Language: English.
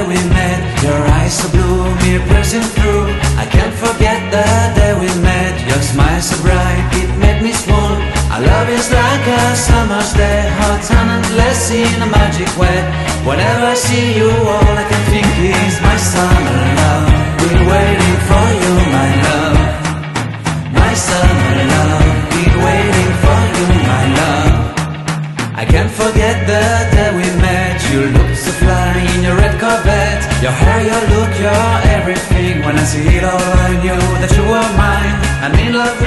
day we met. Your eyes so blue, me piercing through. I can't forget the day we met. Your smile so bright, it made me swoon. Our love is like a summer's day, hot and endless in a magic way. Whenever I see you, all I can think is my summer love. Been waiting for you, my love. My summer love. Been waiting for you, my love. I can't forget the day we met. You looked so fly in your red Corvette. Your hair, your look, your everything. When I see it all, I knew that you were mine. I'm in love